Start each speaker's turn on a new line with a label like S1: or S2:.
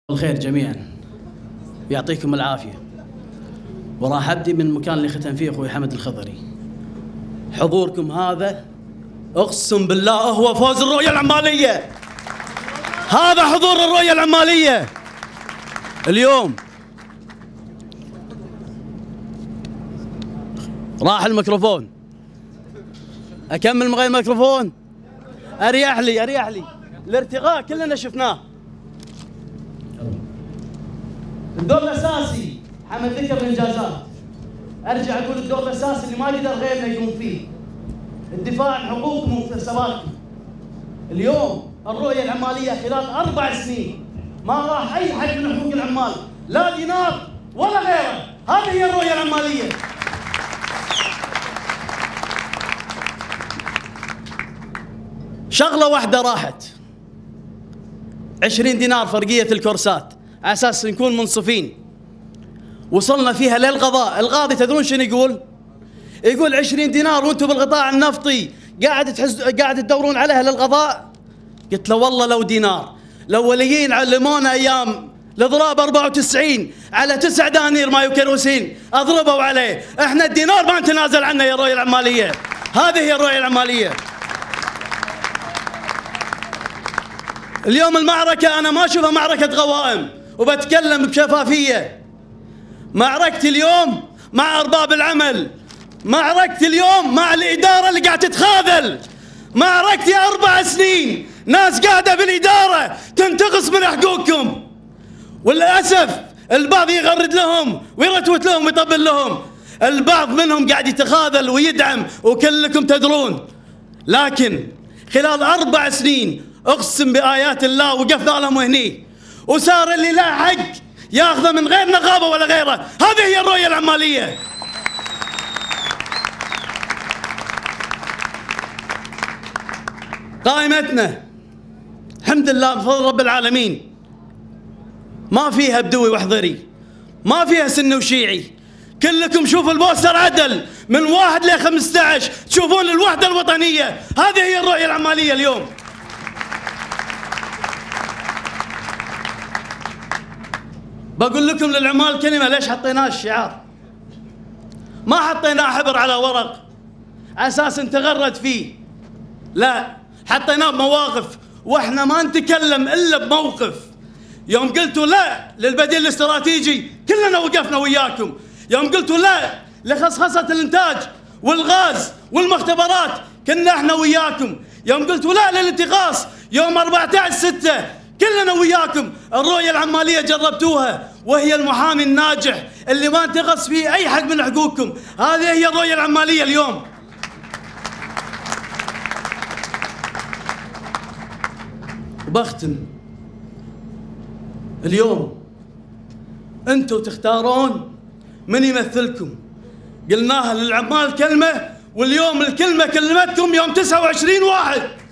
S1: الخير جميعا، يعطيكم العافية. وراح أبدي من المكان اللي ختم فيه أخوي حمد الخضري. حضوركم هذا أقسم بالله هو فوز الرؤية العمالية. هذا حضور الرؤية العمالية اليوم. راح الميكروفون، أكمل من غير ميكروفون؟ أريح لي الارتقاء كلنا شفناه. الدور الأساسي حمد ذكر الإنجازات، أرجع أقول الدور الأساسي اللي ما قدر غيرنا يقوم فيه، الدفاع عن حقوقكم ومكتسباتكم. اليوم الرؤية العمالية خلال 4 سنين ما راح أي حد من حقوق العمال، لا دينار ولا غيره. هذه هي الرؤية العمالية. شغلة واحدة راحت، 20 دينار فرقية الكورسات على أساس نكون منصفين. وصلنا فيها للقضاء. القاضي تدرون شنو يقول؟ يقول 20 دينار وانتم بالقطاع النفطي قاعد تدورون عليها للقضاء. قلت له والله لو دينار، الأوليين علمونا أيام الإضراب 94 على 9 دنانير ماي وكيروسين أضربوا عليه. احنا الدينار ما نتنازل عنه يا الرؤية العمالية. هذه هي الرؤية العمالية. اليوم المعركة أنا ما أشوفها معركة غوائم، وبتكلم بشفافية. معركتي اليوم مع أرباب العمل، معركتي اليوم مع الإدارة اللي قاعدة تتخاذل. معركتي 4 سنين ناس قاعدة بالإدارة تنتقص من حقوقكم، وللأسف البعض يغرد لهم ويرتوت لهم ويطبل لهم. البعض منهم قاعد يتخاذل ويدعم وكلكم تدرون. لكن خلال 4 سنين اقسم بآيات الله وقفنا لهم هني، وصار اللي لا حق ياخذه من غير نقابه ولا غيره. هذه هي الرؤيه العماليه. قائمتنا الحمد لله بفضل رب العالمين ما فيها بدوي وحضري، ما فيها سني وشيعي. كلكم شوفوا البوستر عدل من 1 ل 15 تشوفون الوحده الوطنيه. هذه هي الرؤيه العماليه اليوم. بقول لكم للعمال كلمة، ليش حطيناه الشعار؟ ما حطيناه حبر على ورق على أساس نتغرد فيه، لا، حطيناه بمواقف، واحنا ما نتكلم إلا بموقف. يوم قلتوا لا للبديل الاستراتيجي كلنا وقفنا وياكم. يوم قلتوا لا لخصخصة الإنتاج والغاز والمختبرات كنا احنا وياكم. يوم قلتوا لا للانتقاص يوم 14/6 كلنا وياكم. الرؤية العمالية جربتوها، وهي المحامي الناجح اللي ما انتقص فيه أي حق من حقوقكم. هذه هي الرؤية العمالية اليوم. وبختم اليوم، انتم تختارون من يمثلكم. قلناها للعمال كلمة، واليوم الكلمة كلمتكم يوم 29/1.